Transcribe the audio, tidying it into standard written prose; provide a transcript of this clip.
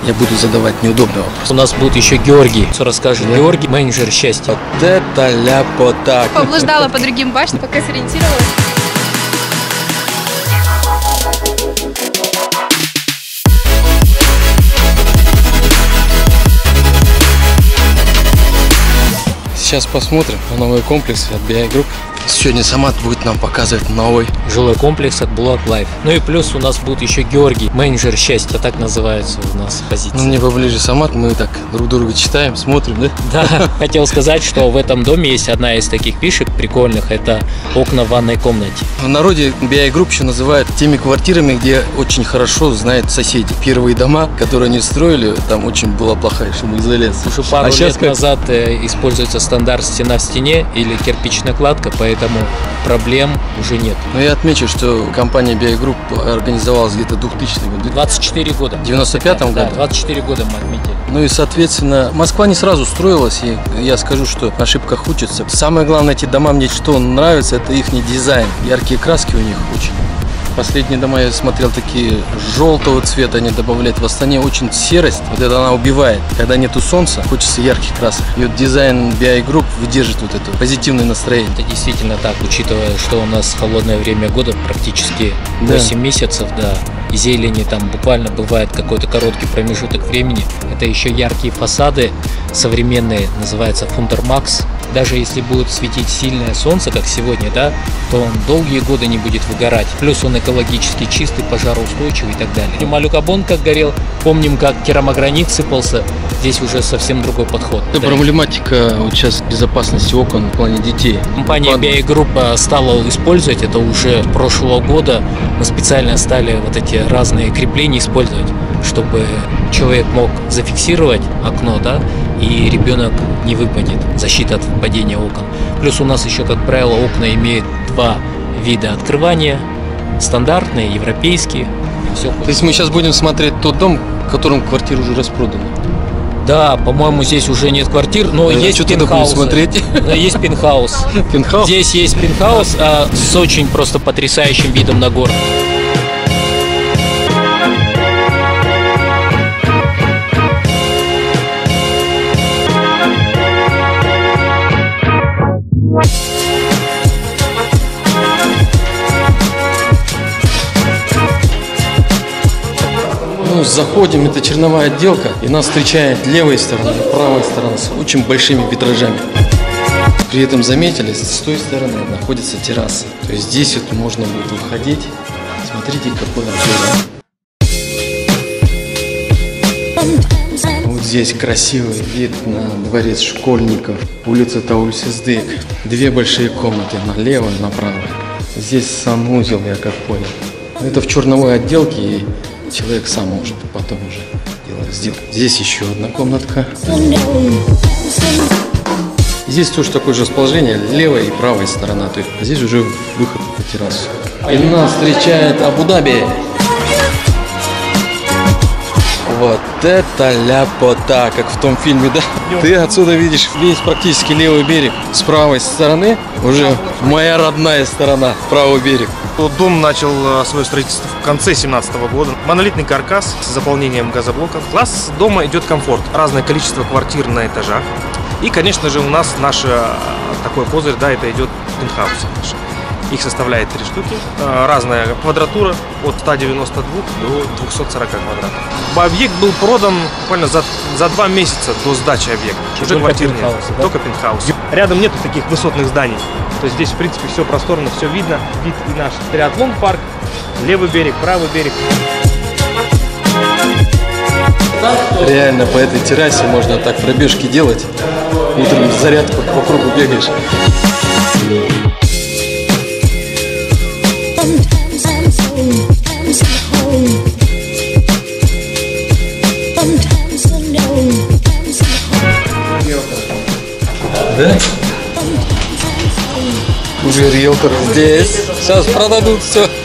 я буду задавать неудобный вопрос. У нас будет еще Георгий. Что расскажет Георгий, менеджер счастья. Вот это ляпота. Поблуждала по другим башням, пока сориентировалась. Сейчас посмотрим на новый комплекс от BI Group. Сегодня Самат будет нам показывать новый жилой комплекс от Булак Лайф. Ну и плюс у нас будет еще Георгий, менеджер счастья, так называется у нас позиция. Ну, мне поближе Самат, мы так друг друга читаем, смотрим, да? Да, хотел сказать, что в этом доме есть одна из таких фишек прикольных, это окна в ванной комнате. В народе BI Group еще называют теми квартирами, где очень хорошо знают соседи. Первые дома, которые они строили, там очень была плохая шумоизоляция. Уже пару лет назад используется стандарт стена в стене или кирпичная кладка, поэтому проблем уже нет. Но я отмечу, что компания BI Group организовалась где-то 2000 году. 24 года. В 95-м году? Да, 24 года мы отметили. Ну и, соответственно, Москва не сразу строилась, и я скажу, что на ошибках учатся. Самое главное, эти дома мне что нравится, это их дизайн. Яркие краски у них очень. Последние дома я смотрел такие желтого цвета, они добавляют. В Астане очень серость, вот это она убивает. Когда нету солнца, хочется ярких красок. И вот дизайн BI Group выдержит вот это позитивное настроение. Это действительно так, учитывая, что у нас холодное время года, практически 8 месяцев, да. И зелени там буквально бывает какой-то короткий промежуток времени. Это еще яркие фасады современные, называется Фундермакс. Даже если будет светить сильное солнце, как сегодня, да, то он долгие годы не будет выгорать. Плюс он экологически чистый, пожароустойчивый и так далее. Малюкабон как горел, помним, как керамогранит сыпался. Здесь уже совсем другой подход. Это проблематика вот сейчас безопасности окон в плане детей. Компания BI Group стала использовать это уже прошлого года. Мы специально стали вот эти разные крепления использовать, чтобы человек мог зафиксировать окно, да, и ребенок не выпадет. Защита от падения окон. Плюс у нас еще, как правило, окна имеют два вида открывания. Стандартные, европейские. Все. То есть мы сейчас будем смотреть тот дом, в котором квартира уже распродана? Да, по-моему, здесь уже нет квартир, но есть пентхаус. Есть пентхаус. Пентхаус? Здесь есть пентхаус с очень просто потрясающим видом на город. Заходим, это черновая отделка, и нас встречает левая сторона, правая сторона с очень большими витражами. При этом заметили, с той стороны находится терраса. То есть здесь вот можно будет выходить. Смотрите, какой обзор. Вот здесь красивый вид на дворец школьников, улица Тауль-Сыздык. Две большие комнаты, налево и направо. Здесь санузел, я как понял. Это в черновой отделке, и человек сам может потом уже сделать. Здесь еще одна комнатка. Здесь тоже такое же расположение, левая и правая сторона. То есть здесь уже выход на террасу. И нас встречает Абу-Даби. Вот это ляпота, как в том фильме, да? Ты отсюда видишь весь практически левый берег. С правой стороны уже моя родная сторона, правый берег. Дом начал свое строительство в конце 2017 года. Монолитный каркас с заполнением газоблоков. Класс дома идет комфорт. Разное количество квартир на этажах. И, конечно же, у нас наш такой козырь, да, это идет пентхаусы наши. Их составляет 3 штуки. Разная квадратура от 192 до 240 квадратов. Объект был продан буквально за 2 месяца до сдачи объекта. Уже квартир нет, да? Только пентхаус. Рядом нету таких высотных зданий. То есть здесь, в принципе, все просторно, все видно. Вид и наш триатлон-парк, левый берег, правый берег. Реально по этой террасе можно так пробежки делать. Утром зарядку по кругу бегаешь. Да? Уже риэлтор здесь. Сейчас продадут все.